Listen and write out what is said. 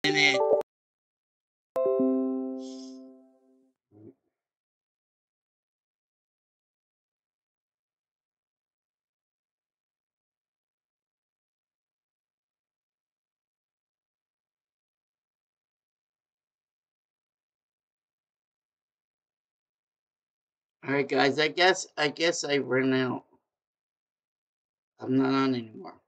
minute. All right, guys. I guess I ran out. I'm not on anymore.